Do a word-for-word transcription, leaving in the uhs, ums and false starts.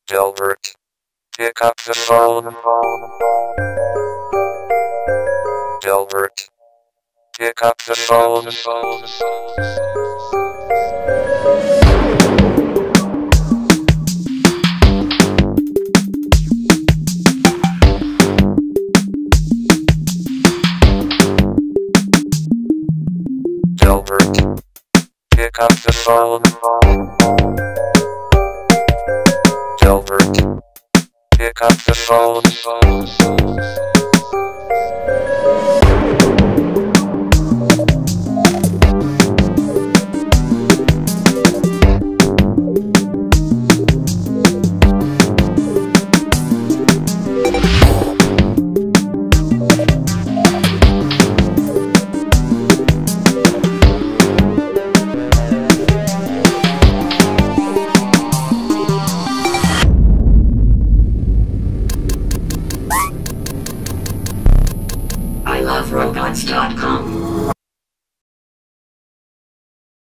Delbert, pick up the phone. Delbert, pick up the phone. Delbert, pick up the phone. Delbert, pick up the phone. I love robots dot com